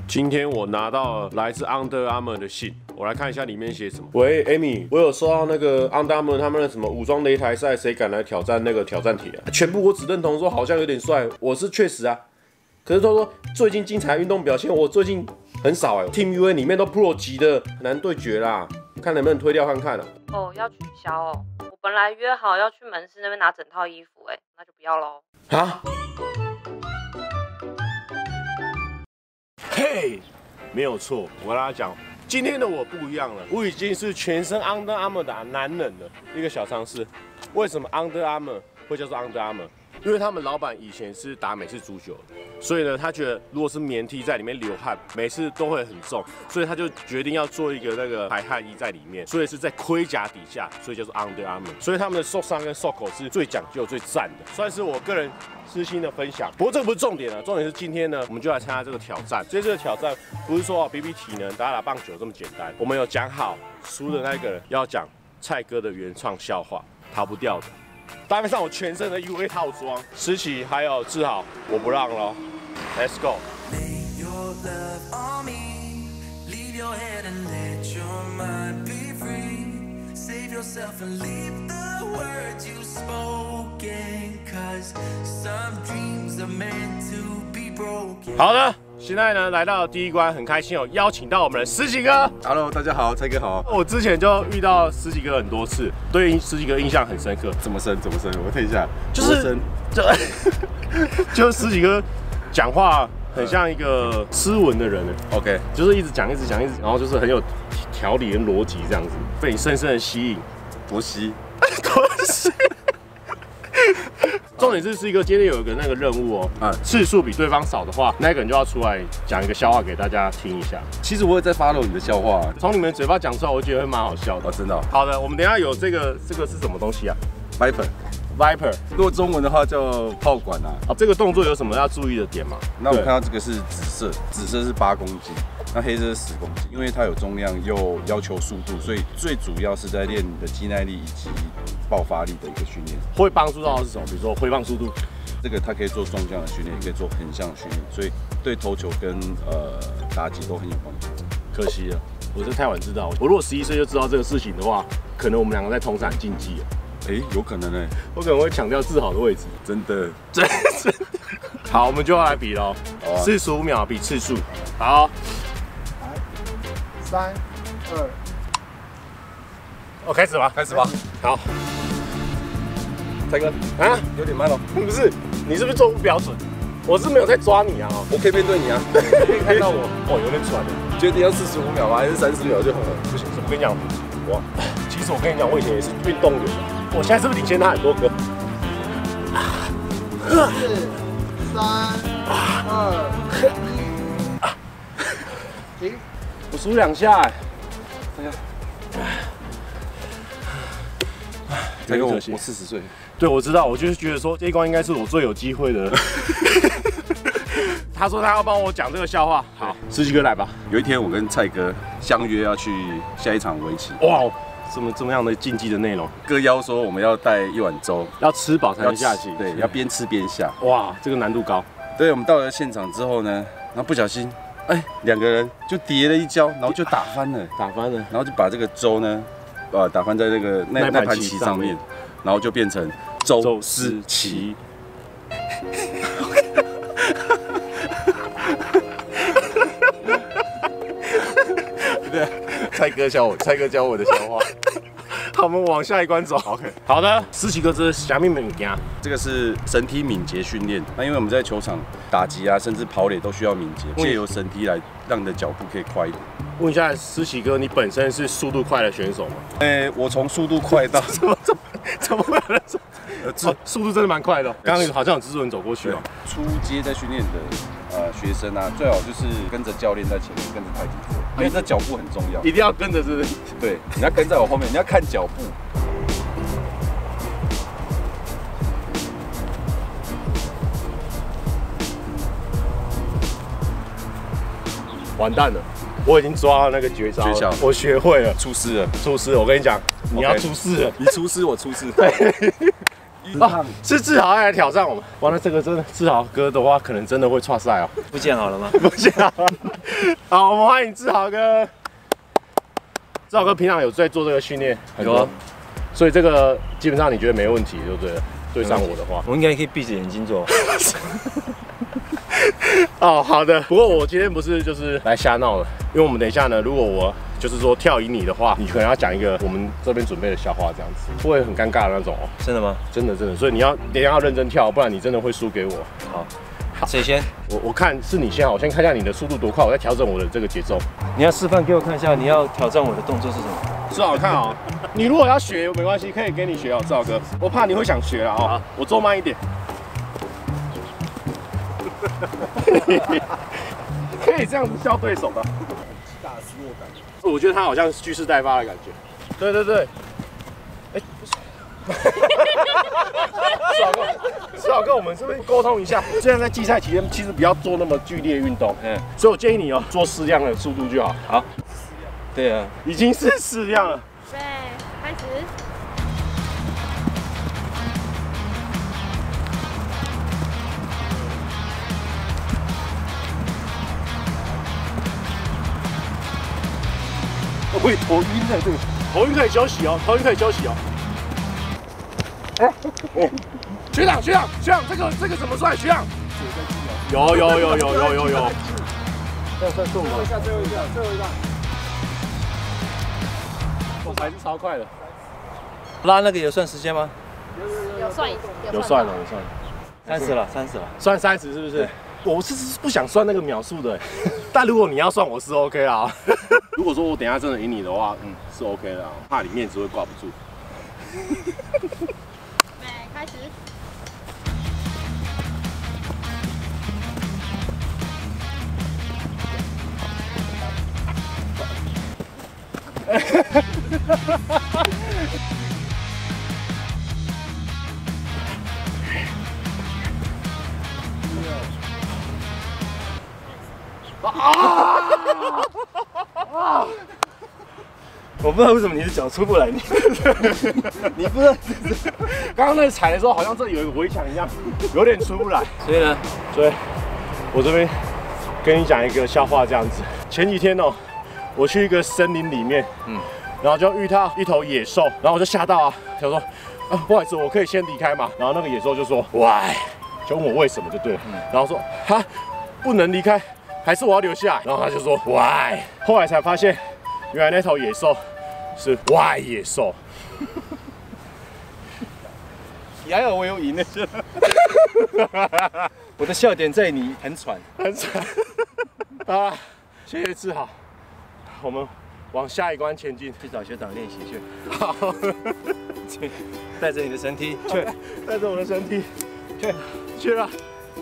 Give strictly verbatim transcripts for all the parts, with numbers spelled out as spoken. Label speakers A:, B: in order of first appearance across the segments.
A: 今天我拿到了来自 Under Armour 的信，我来看一下里面写什么。喂 ，Amy， 我有收到那个 Under Armour 他们的什么武装擂台赛，谁敢来挑战那个挑战帖啊？全部我只认同说好像有点帅，我是确实啊。可是他说最近精彩运动表现，我最近很少哎、欸、，Team U A 里面都 Pro 级的，很难对决啦，看能不能推掉看看啊。
B: 哦，要取消哦。我本来约好要去门市那边拿整套衣服、欸，哎，那就不要喽。
A: 啊？嘿，没有错，我跟大家讲，今天的我不一样了，我已经是全身 Under Armour 的男人了。一个小常识，为什么 Under Armour 会叫做 Under Armour？因为他们老板以前是打美式足球的，所以呢，他觉得如果是棉 T 在里面流汗，每次都会很重，所以他就决定要做一个那个排汗衣在里面，所以是在盔甲底下，所以叫做 Under Armour。所以他们的受伤跟受口是最讲究、最赞的，算是我个人私心的分享。不过这个不是重点了，重点是今天呢，我们就来参加这个挑战。这次的挑战不是说比比体能、打打棒球这么简单，我们有讲好，输的那个人要讲蔡哥的原创笑话，逃不掉的。搭配上我全身的 U A 套装，思琪还有志豪，我不让了 ，Let's go。好的。现在呢，来到第一关，很开心哦，邀请到我们的思琪哥。
C: Hello， 大家好，蔡哥好。
A: 我之前就遇到思琪哥很多次，对思琪哥印象很深刻。
C: 怎么深？怎么深？我看一下，
A: 就是就就是思琪哥讲话很像一个斯文的人
C: ，OK，
A: 就是一直讲，一直讲，一直，然后就是很有条理跟逻辑这样子，被你深深的吸引。
C: 多吸，
A: 多吸。重点是是一个今天有一个那个任务哦，啊，次数比对方少的话，那个人就要出来讲一个笑话给大家听一下。
C: 其实我也在 follow 你的笑话、啊，
A: 从你们嘴巴讲出来，我觉得会蛮好笑的。
C: 哦，真的、哦。
A: 好的，我们等一下有这个这个是什么东西啊
C: ？Viper。
A: Viper，
C: 如果中文的话叫炮管啊。
A: 啊，这个动作有什么要注意的点吗？
C: 那我看到这个是紫色，紫色是八公斤，那黑色是十公斤，因为它有重量又要求速度，所以最主要是在练你的肌耐力以及爆发力的一个训练。
A: 会帮助到的是什么？比如说挥棒速度，
C: 这个它可以做纵向的训练，也可以做横向的训练，所以对投球跟呃打击都很有帮助。
A: 可惜了，我是太晚知道。我如果十一岁就知道这个事情的话，可能我们两个在同场竞技了。
C: 哎、欸，有可能哎、欸，
A: 我可能会抢掉志豪的位置，
C: 真的，
A: 真的。好，我们就要来比喽，四十五秒比次数。好，
D: 来，三、二，
A: 哦，开始吧，
C: 开始吧。
A: 好，
C: 蔡哥
A: 啊，
C: 有点慢哦。
A: 不是，你是不是做不标准？我是没有在抓你啊，
C: 我可以面对你啊，可以看到我。
A: 哦，有点喘的。
C: 决定要四十五秒吗？还是三十秒就好了？
A: 不行，我跟你讲，我其实我跟你讲，我以前也是运动员。我现在是不是领先他很多个？
D: 四、三、二、一，停！
A: 我数两下哎，
C: 这个我我四十岁，
A: 对，我知道，我就是觉得说这一关应该是我最有机会的。他说他要帮我讲这个笑话，好，思琪哥来吧。
C: 有一天我跟蔡哥相约要去下一场围棋，
A: 哇！这么这么样的竞技的内容，
C: 哥邀说我们要带一碗粥，
A: 要吃饱才能下棋，
C: 对，要边吃边下。
A: 哇，这个难度高。
C: 对，我们到了现场之后呢，然后不小心，哎，两个人就跌了一跤，然后就打翻了，
A: 打翻了，
C: 然后就把这个粥呢，呃，打翻在那个那那盘棋上面，然后就变成粥思琪。对，蔡哥教我，蔡哥教我的笑话。
A: 好，我们往下一关走。OK， 好的，思琪哥，这是啥物物件？
C: 这个是身体敏捷训练。那因为我们在球场打击啊，甚至跑垒都需要敏捷，借由身体来让你的脚步可以快一点。
A: 问一下思琪哥，你本身是速度快的选手吗？
C: 哎、欸，我从速度快到
A: 怎么怎么怎么会有人说？呃，速度真的蛮快的、哦。刚刚好像有蜘蛛人走过去哦。
C: 初阶在训练的呃学生啊，最好就是跟着教练在前面，跟着太极做，因为这脚步很重要，
A: 一定要跟着，是不是？
C: 对，你要跟在我后面，你要看脚步。
A: 完蛋了，我已经抓到那个绝招了，
C: 诀窍，
A: 我学会了，
C: 出师了，
A: 出师了。我跟你讲，你要出师了，
C: 你出师，我出师。对。
A: 啊，是志豪来挑战我们。哇，那这个真的志豪哥的话，可能真的会挫赛哦。
E: 不见好了吗？
A: 不见好了。好，我们欢迎志豪哥。志豪哥平常有在做这个训练？
E: 有啊。
A: 所以这个基本上你觉得没问题，对不对？对上我的话，
E: 我应该可以闭着眼睛做。
A: 哦，好的。不过我今天不是就是来瞎闹了，因为我们等一下呢，如果我就是说跳赢你的话，你可能要讲一个我们这边准备的笑话，这样子不会很尴尬的那种哦。
E: 真的吗？
A: 真的真的，所以你要等一下要认真跳，不然你真的会输给我。
E: 好，好，谁先？
A: 我我看是你先好，我先看一下你的速度多快，我再调整我的这个节奏。
E: 你要示范给我看一下，你要挑战我的动作是什么？
A: 志豪看啊，你如果要学没关系，可以给你学哦，志豪哥。我怕你会想学了哦，我做慢一点。可以这样子笑对手的，大失落感。我觉得他好像蓄势待发的感觉。对对对。哎，不是。志豪哥，志豪哥，我们这边沟通一下。虽然在季赛期间，其实不要做那么剧烈运动，嗯，所以我建议你哦，做适量的速度就好。
E: 好。对啊，
A: 已经是适量了。
B: 对，开始。
A: 我会头晕的，这个头晕可以休息哦，头晕可以休息哦。哦哦，学长学长学长，这个这个怎么算？学长，有有有有有有有。要算数吗？最后一下，最后一下，最后一下。我还是超快的。
E: 拉那个有算时间吗？
B: 有算，
A: 有算了，有算了。
E: 三十了，三十了。
A: 算三十是不是？我是不想算那个秒数的，但如果你要算，我是 OK 啦。如果说我等一下真的赢你的话，嗯，是 OK 的，怕你面子会挂不住。
B: 来，开始。
E: 啊！我不知道为什么你的脚出不来，你你不知道，
A: 刚刚那踩的时候好像这里有一个围墙一样，有点出不来。
E: 所以呢，
A: 所以我这边跟你讲一个笑话，这样子。前几天哦，我去一个森林里面，嗯，然后就遇到一头野兽，然后我就吓到啊，想说啊，不好意思，我可以先离开嘛。然后那个野兽就说 why， 就问我为什么就对了，然后说哈，不能离开。还是我要留下来，然后他就说 why， 后来才发现，原来那头野兽是 why 野兽。
E: 你还好我有赢的，我的笑点在你很喘，
A: 很惨。好了，谢谢志豪，我们往下一关前进，
E: 去找学长练习去。
A: 好，
E: 带着你的身体
A: 去，带着我的身体去，去了。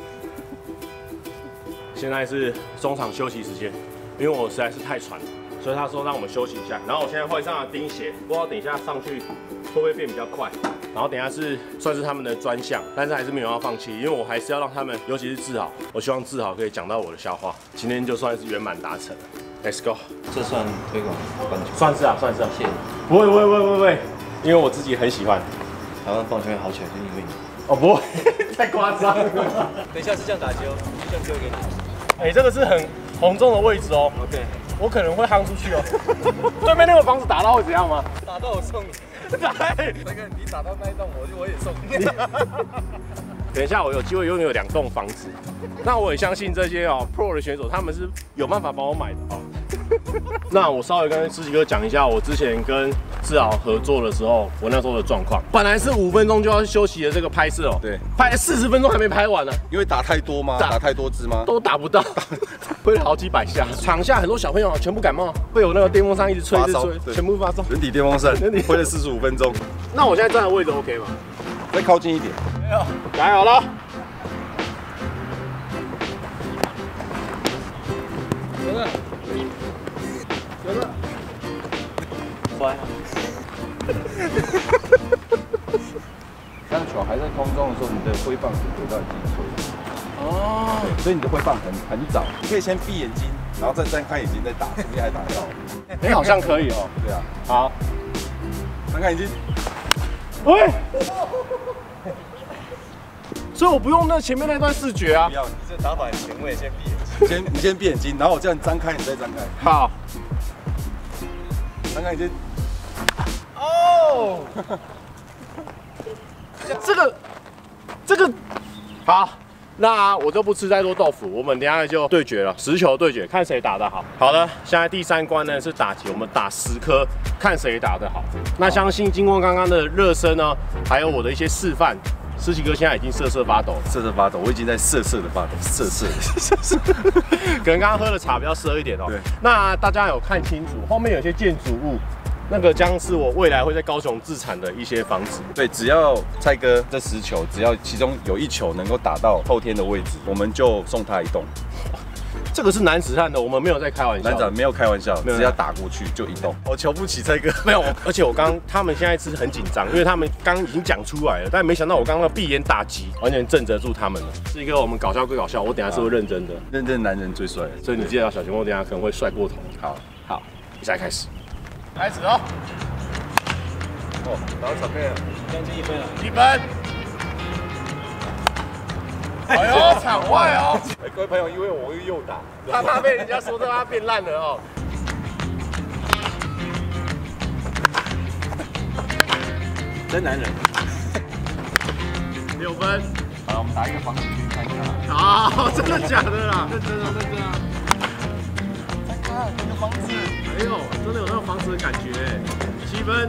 A: 现在是中场休息时间，因为我实在是太喘了，所以他说让我们休息一下。然后我现在换上了钉鞋，不知道等一下上去会不会变比较快。然后等一下是算是他们的专项，但是还是没有要放弃，因为我还是要让他们，尤其是志豪，我希望志豪可以讲到我的笑话。今天就算是圆满达成了 ，Let's go。
E: 这算推广棒球？
A: 算是啊，算是啊。
E: 谢谢。
A: 不会不会不会不会，因为我自己很喜欢。
E: 台湾棒球好起来就因为你。
A: 哦不会，太夸张了。
E: 等一下是这样打球，这样丢给你。
A: 哎，这个是很红中的位置哦。
E: OK，
A: 我可能会夯出去哦。对面那个房子打到会怎样吗？
E: 打到我送你。
A: 对，
E: 那个你打到那一栋，我就我也送你。
A: 等一下我有机会拥有两栋房子，那我也相信这些哦 Pro 的选手，他们是有办法帮我买的哦。那我稍微跟志奇哥讲一下，我之前跟志豪合作的时候，我那时候的状况，本来是五分钟就要休息的这个拍摄哦，
C: 对，
A: 拍了四十分钟还没拍完呢，
C: 因为打太多吗？打太多支吗？
A: 都打不到，挥了好几百下。场下很多小朋友全部感冒，被我那个电风扇一直吹，一直吹，全部发烧。
C: 人体电风扇，挥了四十五分钟。
A: 那我现在站的位置 OK 吗？
C: 再靠近一点。
A: 没有，来好了。有了，有了，
E: 乖。
C: 当球还在空中的时候，你的挥棒是回到你自己吹。
A: 哦，
C: 对，所以你的挥棒很很早，你可以先闭眼睛，然后再睁开眼睛再打，说不定还打得到。
A: 哎，好像可以哦。
C: 对啊，
A: 好，
C: 睁开眼睛。
A: 喂， 所以我不用那前面那段视觉啊
E: 不。要，你这打法很前卫，先闭眼睛。
C: 先你先闭眼睛，然后我这样张开，你再张开，
A: 好，
C: 张开你先。
A: 哦，这个，这个，好，那我就不吃太多豆腐，我们等一下就对决了，十球对决，看谁打得好。好的，现在第三关呢是打击，我们打十颗，看谁打得好。那相信经过刚刚的热身呢，还有我的一些示范，思琪哥现在已经瑟瑟发抖，
C: 瑟瑟发抖，我已经在瑟瑟的发抖，瑟瑟的。
A: 可能刚刚喝的茶比较涩一点哦。
C: 对，
A: 那大家有看清楚，后面有些建筑物。那个将是我未来会在高雄自产的一些房子。
C: 对，只要蔡哥这十球，只要其中有一球能够打到后天的位置，我们就送他一栋。
A: 这个是男子汉的，我们没有在开玩笑。
C: 班长没有开玩笑，
A: 没有
C: 只要打过去就一栋。我瞧不起蔡哥，
A: 没有，而且我刚他们现在是很紧张，因为他们刚已经讲出来了，但没想到我刚刚闭眼打击，完全震慑住他们了。是一个我们搞笑归搞笑，我等一下是会认真的。
C: 认真男人最帅，
A: 所以你记得要小心，我等一下可能会帅过头。
C: 好，
A: 好，比赛开始，开始哦。
C: 哦，打到场面了，
E: 将近一分了。
A: 一分。哎呦，场外哦！
C: 哎，各位朋友，因为我会右打，
A: 他怕被人家说他变烂了哦。
E: 真男人。
A: 六分。
C: 好，我们打一个房子给你看一下。
A: 好，真的假的啦？
D: 认真啊，认真啊！
C: 蔡哥，那个房子，
A: 哎呦，真的有那个房子的感觉。七分。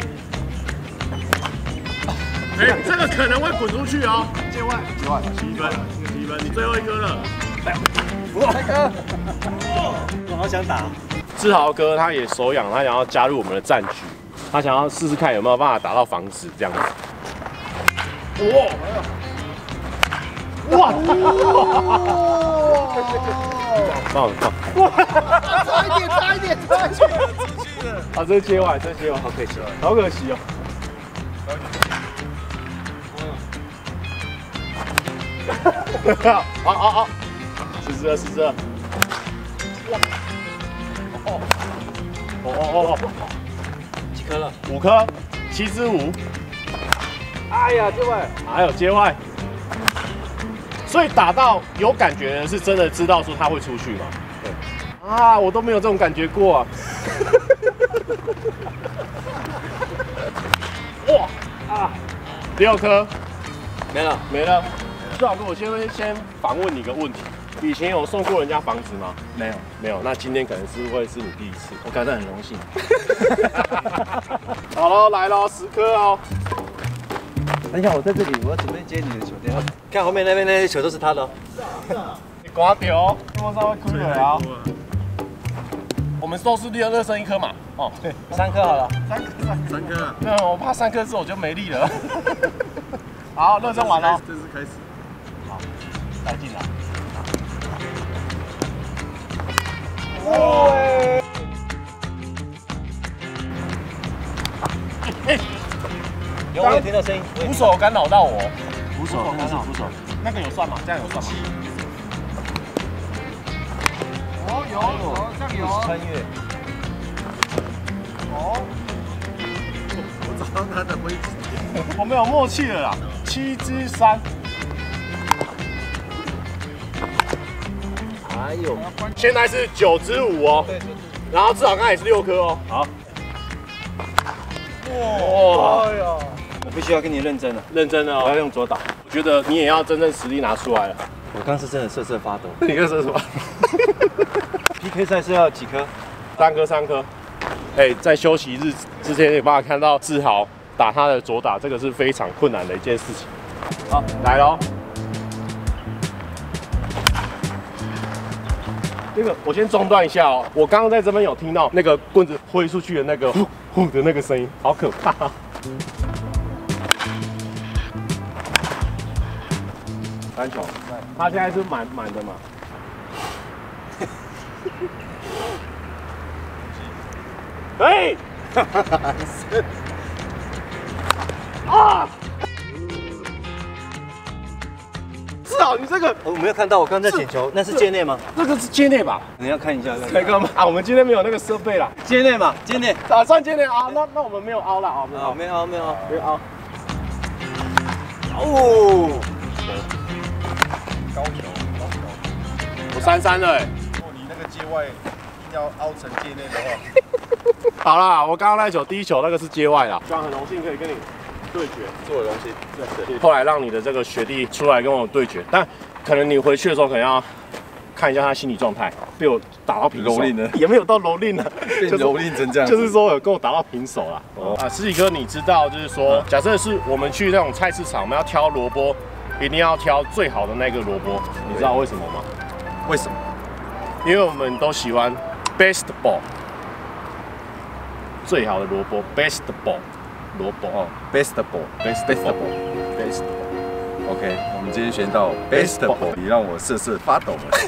A: 哎，这个可能会滚出去哦。
D: 界外，
C: 几万，
A: 七分，七分，你最后一颗了。
C: 蔡哥，
E: 我好想打。
A: 志豪哥他也手痒，他想要加入我们的战局，他想要试试看有没有办法打到房子这样子。哇！哇！棒棒！
D: 差一点，差一点，差一点！
A: 啊，这是接外，这是接外，好可惜，好可惜哦。好好好，试试试试。哇！哦哦哦哦！
E: 几颗了？
A: 五颗，七支五。哎呀，接外，还有接外。所以打到有感觉的是真的知道说他会出去嘛？对。啊，我都没有这种感觉过啊。哇啊！六颗
E: 没了。
A: 没了。志豪哥，我先先反问你一个问题：以前有送过人家房子吗？
E: 没有，
A: 没有。那今天可能是会是你第一次。
E: 我感到很荣幸。
A: 好喽，来喽，十颗哦。
E: 等一下，我在这里，我要准备接你的球。等一下，看后面那边那些球都是他的哦。
A: 你刮掉，我稍微亏了啊。我们都是热热身一颗嘛，哦，对，
E: 三颗好了。
A: 三颗，三颗啊。对，我怕三颗之后我就没力了。好，热身完了，
C: 这是开始。
A: 好，带进来。
E: 哇！
A: 哎，
E: 有我有听到声音。
A: 扶手干扰到我，
E: 扶手，那是扶手。
A: 那个有算吗？这样有算吗？
D: 哦，有有，这样有。
E: 穿越。
D: 哦，
C: 我找到他的位置。
A: 我们有默契了啦，七支三。
E: 哎呦，
A: 现在是九支五哦，然后至少刚才也是六颗哦。好。哇！
E: 哎呦，我必须要跟你认真了，
A: 认真的哦，
E: 我要用左打。
A: 我觉得你也要真正实力拿出来了。
E: 我刚是真的瑟瑟发抖。
A: 你看这是什么
E: P K 赛是要几颗？
A: 三颗，三颗。哎，在休息日之前有办法看到志豪打他的左打，这个是非常困难的一件事情。好，来喽。那个，我先中断一下哦。我刚刚在这边有听到那个棍子挥出去的那个呼呼的那个声音，好可怕。三球，他现在是满满的嘛？哎！啊！至少你这个
E: 我没有看到，我刚在捡球，那是界内吗？
A: 那个是界内吧？
E: 你要看一下。
A: 可以干嘛？啊，我们今天没有那个设备啦。
E: 界内嘛，界内。
A: 打算界内啊？那那我们没有凹了啊，没有
E: 好，没有凹，没有凹。
A: 没有凹。 哦，
C: 高球，高球。
A: 我三三了哎。
C: 如果你那个界外硬要凹成界内的话，
A: 好啦，我刚刚那一球第一球那个是界外啦。刚很荣幸可以跟你对决，
C: 是我荣幸。
A: 对对。后来让你的这个学弟出来跟我对决，但可能你回去的时候可能要看一下他心理状态，被我打到平手，
C: 蹂躏了
A: 也没有到蹂躏了，
C: 被蹂躏成这样，
A: 就是说有跟我打到平手啦。哦啊，十几哥，你知道就是说，假设是我们去那种菜市场，我们要挑萝卜，一定要挑最好的那个萝卜，你知道为什么吗？
C: 为什么？
A: 因为我们都喜欢 best ball， 最好的萝卜 best ball， 萝卜哦
C: ，best ball，best
A: best
C: ball，best ball。OK， 我们今天学到 best ball， 你让我瑟瑟发抖了。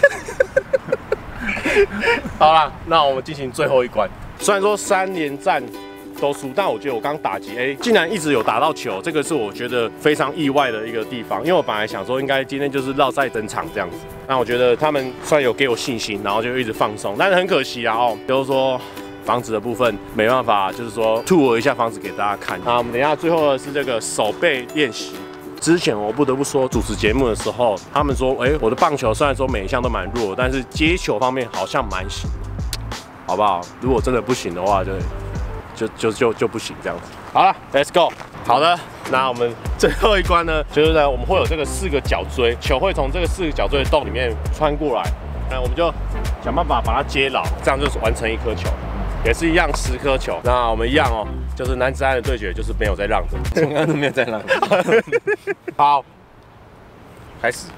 A: 好啦，那我们进行最后一关。虽然说三连战都输，但我觉得我刚打击 A 竟然一直有打到球，这个是我觉得非常意外的一个地方。因为我本来想说应该今天就是绕赛登场这样子，那我觉得他们虽然有给我信心，然后就一直放松，但是很可惜啊哦，就是说房子的部分没办法，就是说 tour 一下房子给大家看。那我们等一下最后的是这个手背练习。之前我不得不说，主持节目的时候，他们说，哎、欸，我的棒球虽然说每一项都蛮弱，但是接球方面好像蛮行的，好不好？如果真的不行的话，就就就就就不行这样子。好了 ，Let's go。好的，那我们最后一关呢，就是呢，我们会有这个四个角锥，球会从这个四个角锥的洞里面穿过来，那我们就想办法把它接牢，这样就是完成一颗球。也是一样十颗球，那我们一样哦，就是男子汉的对决，就是没有在让的，
E: 刚刚都没有在让。
A: 好，开始，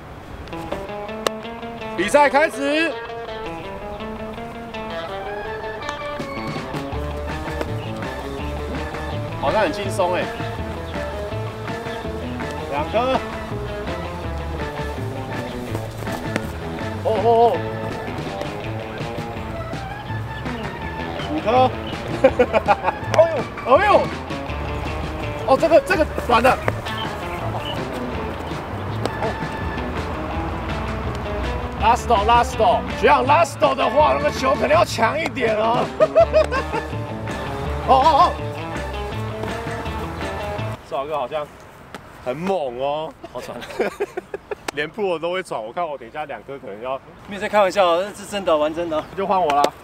A: 比赛开始。好像很轻松哎，两颗，哦哦哦。五颗，哎呦，哎呦，哦，这个这个短的，拉斯斗拉斯斗，学长拉斯斗的话，那个球可能要强一点哦。哦哦哦，少哥好像很猛哦，好喘，连扑我都会喘，我看我等一下两颗可能要，
E: 没有在开玩笑，这是真的，玩真的，
A: 就换我啦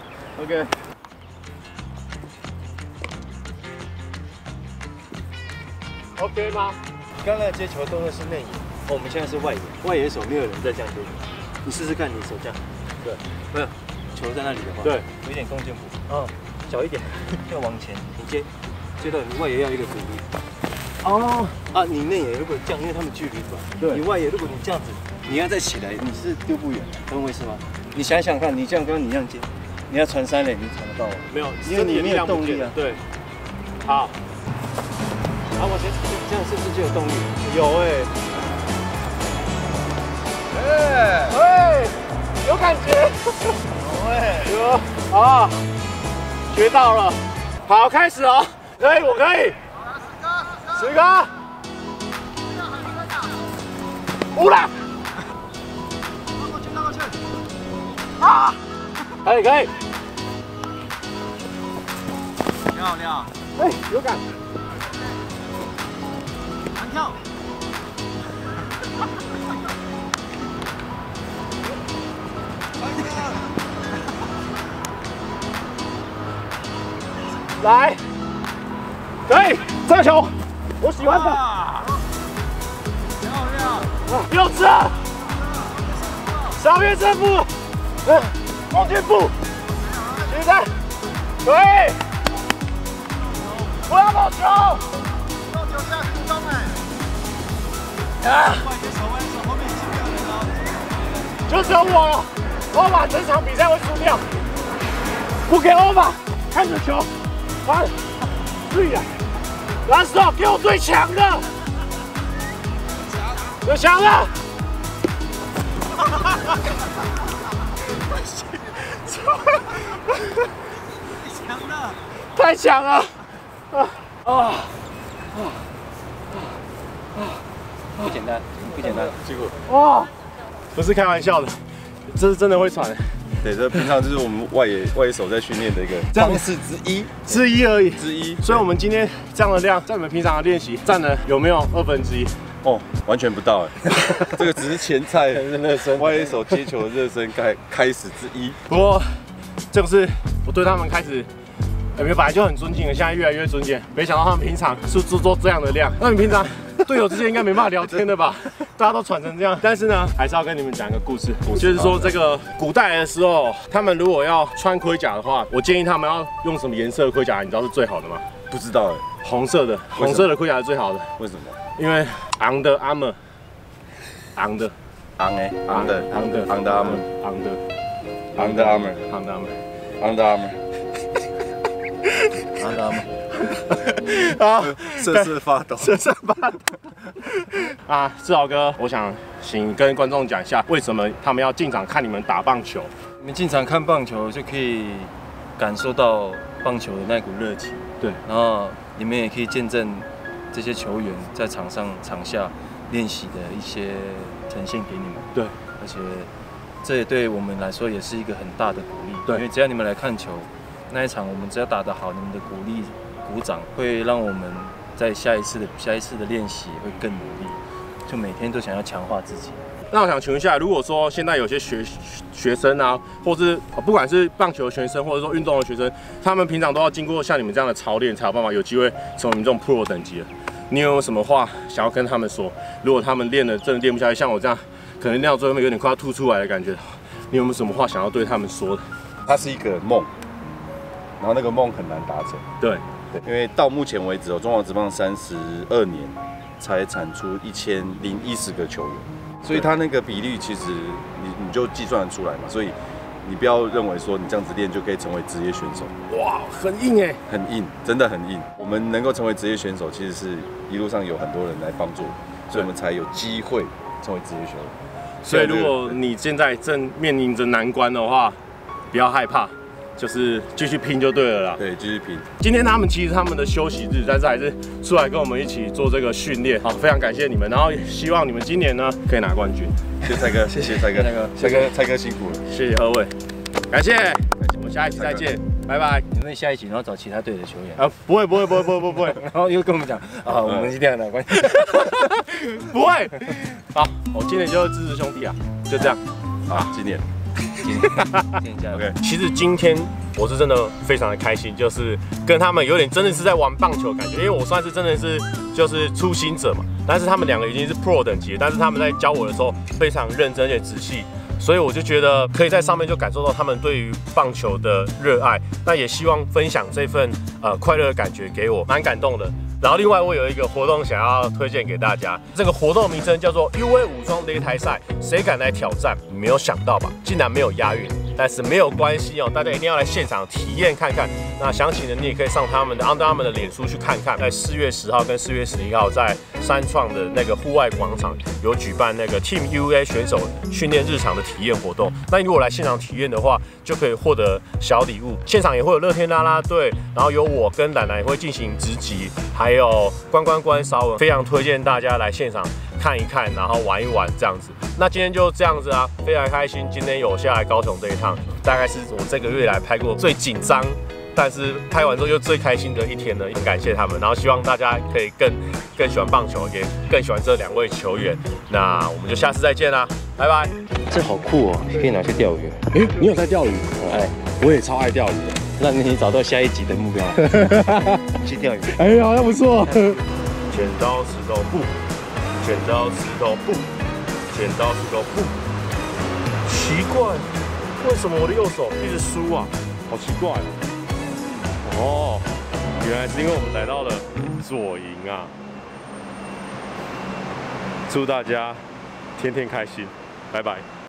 A: ，OK。OK 吗？
E: 刚刚的接球动作是内野，哦，我们现在是外野，外野手没有人在这样接球。你试试看，你手这样，对，没有球在那里的话，
A: 对，
E: 有一点弓箭步，嗯，小一点，要往前，你接，接到你外野要一个阻力。哦，啊，你内野如果这样，因为他们距离短，对，你外野如果你这样子，你要再起来，你是丢不远的，懂我意思吗？你想想看，你这样跟你一样接，你要传三垒，你传得到吗？
A: 没有，
E: 因为你没有动力啊。
A: 对，好。
E: 啊，我先这样是不是就有动力？
A: 有哎、欸，哎哎，有感觉，有哎、欸，有啊，学到了，好，开始哦，可以，我可以，十个，五了，过去，过去，啊，可以可以，
D: 漂亮，
A: 哎，有感。
D: 跳！
A: 来，可以，这个球，我喜欢的。
D: 漂亮！
A: 六次，小月正步，嗯，弓箭步，现在，可以，不要漏球。啊！就只有我了，欧巴整场比赛会输掉，不给欧巴，看着球，完，对呀，蓝手给我最强的，最强的，太强了，啊啊啊！
E: 不简单，不简单，
C: 结果
A: 哇，不是开玩笑的，这是真的会喘。
C: 对，这平常就是我们外野外野手在训练的一个方式之一
A: 之一而已，
C: 之一。
A: 所以我们今天这样的量，在你们平常的练习占了有没有二分之一？
C: 哦，完全不到哎，这个只是前菜，
A: 热身。
C: 外野手接球的热身开开始之一。
A: 不过，这个是我对他们开始。有没有本来就很尊敬的，现在越来越尊敬。没想到他们平常是制作这样的量，那你平常队友之间应该没办法聊天的吧？大家都喘成这样。但是呢，还是要跟你们讲一个故事，就是说这个古代的时候，他们如果要穿盔甲的话，我建议他们要用什么颜色的盔甲？你知道是最好的吗？
C: 不知道哎，
A: 红色的，红色的盔甲是最好的。
C: 为什么？
A: 因为 Under Armour， Under，
C: 昂哎，Under
A: Under
C: Under Armour
A: Under
C: Under Armour
A: Under Armour
C: Under Armour。
E: 啊，知道吗？
A: 啊，
C: 瑟瑟发抖，
A: 瑟瑟发抖。啊，志豪哥，我想请跟观众讲一下，为什么他们要进场看你们打棒球？
E: 你们进场看棒球就可以感受到棒球的那股热情，
A: 对，
E: 然后你们也可以见证这些球员在场上、场下练习的一些呈现给你们。
A: 对，
E: 而且这也对我们来说也是一个很大的鼓励。
A: 对，
E: 因为只要你们来看球。那一场我们只要打得好，你们的鼓励、鼓掌会让我们在下一次的下一次的练习会更努力，就每天都想要强化自己。
A: 那我想请问一下，如果说现在有些学学生啊，或是不管是棒球学生，或者说运动的学生，他们平常都要经过像你们这样的操练，才有办法有机会成为你们这种 pro 等级的。你有没有什么话想要跟他们说？如果他们练的真的练不下去，像我这样，可能练到最后面有点快要吐出来的感觉，你有没有什么话想要对他们说的？
C: 它是一个梦。然后那个梦很难达成，
A: 对，
C: 对，因为到目前为止哦，中华职棒三十二年才产出一千零一十个球员，所以他那个比例其实你你就计算得出来嘛，所以你不要认为说你这样子练就可以成为职业选手，
A: 哇，很硬哎，
C: 很硬，真的很硬。我们能够成为职业选手，其实是一路上有很多人来帮助，所以我们才有机会成为职业选手。
A: 所以如果你现在正面临着难关的话，不要害怕。就是继续拼就对了啦。
C: 对，继续拼。
A: 今天他们其实他们的休息日，但是还是出来跟我们一起做这个训练。好，非常感谢你们，然后希望你们今年呢可以拿冠军。
C: 谢谢蔡哥，谢谢蔡哥，蔡哥，蔡哥辛苦了，
A: 谢谢二位，感谢，我们下一期再见，拜拜。
E: 你们下一集然后找其他队的球员
A: 啊，不会不会不会不会不会，
E: 然后又跟我们讲啊，我们一定要拿冠军，
A: 不会。好，我今年就是支持兄弟啊，就这样。
C: 好，今年。
E: 今天加油
C: OK，
A: 其实今天我是真的非常的开心，就是跟他们有点真的是在玩棒球的感觉，因为我算是真的是就是初心者嘛，但是他们两个已经是 pro 等级了，但是他们在教我的时候非常认真而且仔细，所以我就觉得可以在上面就感受到他们对于棒球的热爱，那也希望分享这份呃快乐的感觉给我，蛮感动的。然后另外我有一个活动想要推荐给大家，这个活动名称叫做 U A 武装擂台赛，谁敢来挑战？你没有想到吧？竟然没有押韵，但是没有关系哦，大家一定要来现场体验看看。那详情呢，你也可以上他们的 Under Armour 的脸书去看看，在四月十号跟四月十一号在三创的那个户外广场有举办那个 Team U A 选手训练日常的体验活动。那你如果来现场体验的话，就可以获得小礼物，现场也会有乐天啦啦队，然后有我跟奶奶也会进行直击，还有关关关烧文，非常推荐大家来现场看一看，然后玩一玩这样子。那今天就这样子啊，非常开心，今天有下来高雄这一趟，大概是我这个月来拍过最紧张，但是拍完之后又最开心的一天呢，很感谢他们，然后希望大家可以更更喜欢棒球，也更喜欢这两位球员。那我们就下次再见啦，拜拜。
E: 这好酷哦，可以拿去钓鱼。
A: 哎、欸，你有在钓鱼？
E: 哎，
A: 我也超爱钓鱼的。
E: 那你找到下一集的目标，去钓鱼。
A: 哎呀，好像不错。剪刀石头布，剪刀石头布，剪刀石头布。奇怪，为什么我的右手一直输啊？好奇怪哦。哦，原来是因为我们来到了左营啊。祝大家天天开心，拜拜。